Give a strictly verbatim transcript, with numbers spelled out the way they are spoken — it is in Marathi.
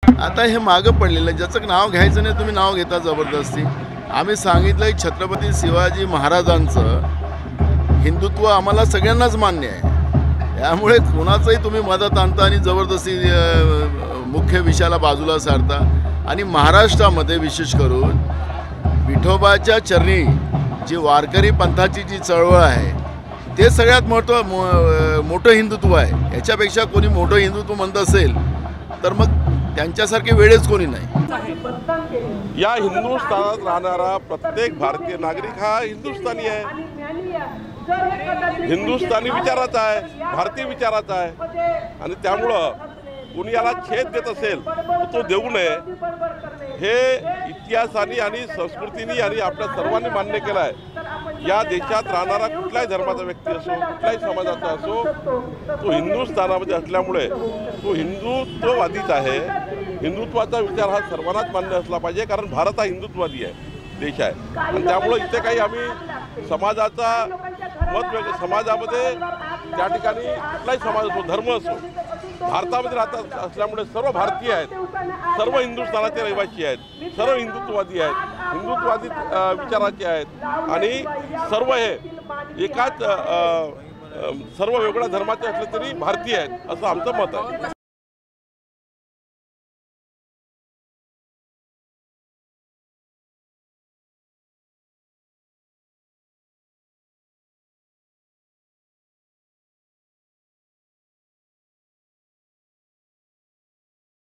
आता हे मागं पडलेलं ज्याचं नाव घ्यायचं नाही तुम्ही नाव घेता जबरदस्ती। आम्ही सांगितलं की छत्रपती शिवाजी महाराजांचं हिंदुत्व आम्हाला सगळ्यांनाच मान्य आहे, त्यामुळे कोणाचंही तुम्ही मदत आणता आणि जबरदस्ती मुख्य विषयाला बाजूला सारता। आणि महाराष्ट्रामध्ये विशेष करून विठोबाच्या चरणी जी वारकरी पंथाची जी चळवळ आहे ते सगळ्यात मोठं मो, मोठं हिंदुत्व आहे। याच्यापेक्षा कोणी मोठं हिंदुत्व म्हणत असेल तर मग त्यांच्यासारखे वेळेच कोणी नाही। या हिंदुस्थानात राहणारा प्रत्येक भारतीय नागरिक हा हिंदुस्थानी आहे, हिंदुस्थानी विचाराचा आहे, भारतीय विचाराचा आहे। आणि त्यामुळं कोणी याला छेद देत असेल तर तो देऊ नये, हे इतिहासाने आणि संस्कृतीने आणि आपल्या सर्वांनी मान्य केलं आहे। या देशात राहणारा कुठल्याही धर्माचा व्यक्ती असो, कुठल्याही समाजाचा असो, तो हिंदुस्थानामध्ये असल्यामुळे तो हिंदुत्ववादीच आहे। हिंदुत्वाचा विचार हा सर्वांनाच मान्य असला पाहिजे, कारण भारत हा हिंदुत्ववादी आहे देश आहे। आणि त्यामुळे इथे काही आम्ही समाजाचा मत वेगळं, समाजामध्ये त्या ठिकाणी कुठलाही समाज असो, धर्म असो, भारतामध्ये राहत असल्यामुळे सर्व भारतीय आहेत, सर्व हिंदुस्थानाचे रहिवासी आहेत, सर्व हिंदुत्ववादी आहेत, हिंदुत्ववादी विचाराचे आहेत आणि सर्व हे एकाच सर्व वेगळ्या धर्माचे असले तरी भारतीय आहेत असं आमचं मत आहे।